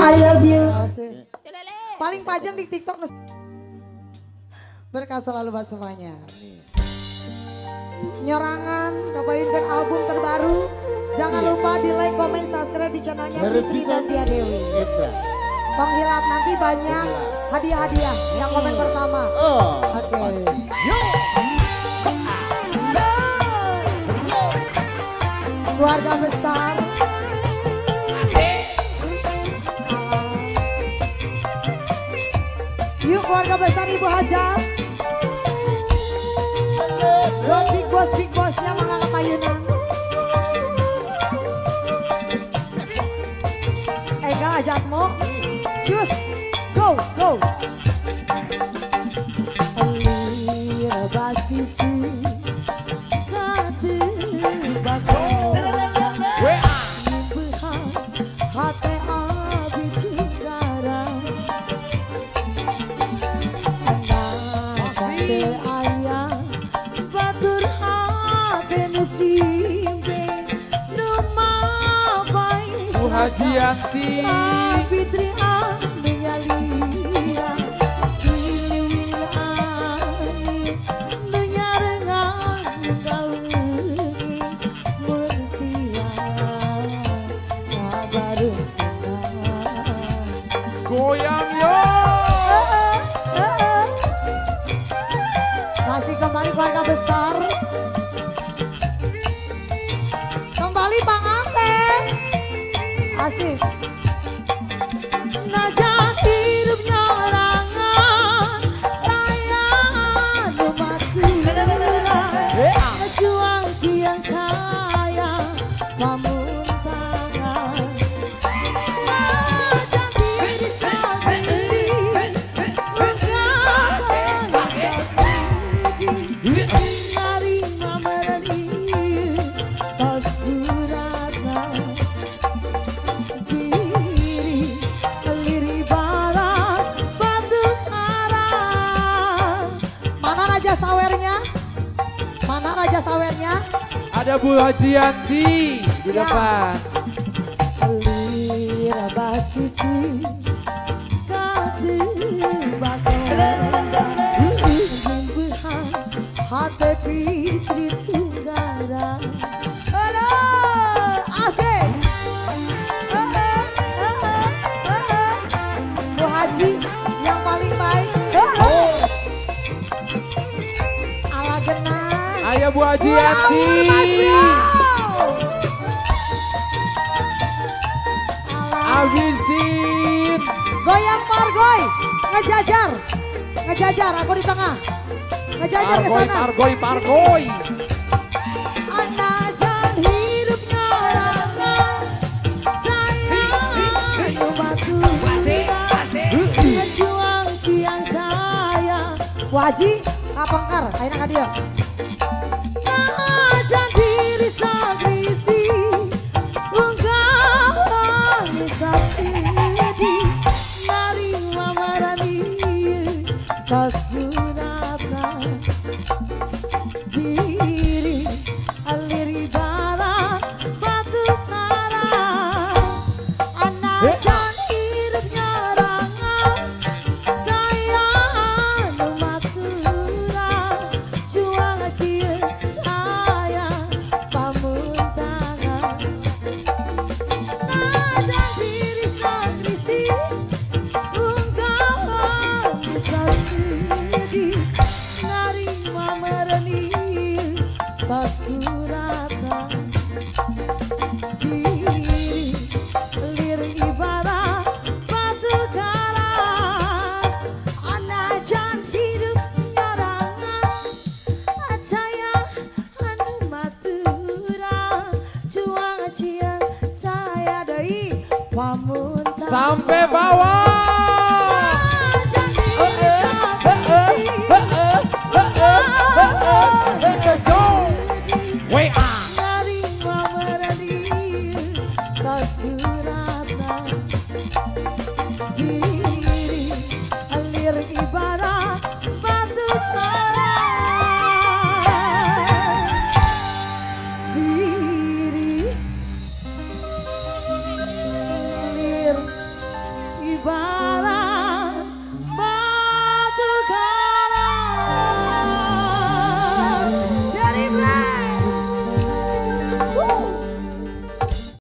I love you. Paling panjang di TikTok. Berkah selalu buat semuanya. Nyorangan, kabainkan album terbaru. Jangan lupa di like, comment, subscribe di channelnya Fitri Santia Dewi. Tong Hilap nanti banyak hadiah-hadiah yang komen pertama. Oke. Keluarga besar. Yuk keluarga besar Ibu Hajar. Buat big bossnya Mangga Payunan. Ega ajatmu. Cus, go. Alir basisi kate bakal nimbehan hate abi tinggaran cate ayah batur hate nusimbe numa pais Bu Haji Yanti Fitri goyang yo. Masih kembali keluarga besar. Kembali Bang Ante. Asik. Najan hidupnya orangan, saya numaturan. Juang ciang saya, pamun tangan. Najan diri sendiri, nerima merani, tos duratna. Mana raja sawernya? Ada Bu Haji Yanti di depan. Alir basisi kate bakal nimbehan hate Fitri Tunggara. Halo, asik. Bu Haji yang paling baik. Ala genah. Ayo Bu Haji Yanti. Habisin. Goyang pargoy, ngejajar aku di tengah. Ngejajar ke sana. Pargoy. Najan hidupnya orangan, saya numaturan. Juang ciang saya. Waji, kapengker, ayeuna ka dieu. Najan diri sagrisi, unggahan saksidi, narima marani, tas gunata. Diri alir ibarat batu karang, anajan hidupnya orangan, saya numaturan. Juang cieu saya pamun tangan. Najan diri sagrisi, unggahan saksidi, narima mereni, tas durata. Diri lir ibarat batu karang, anajan hidup nyarangan, saya numaturan. Juang ciang saya deui pamun tangan. Sampai bawah.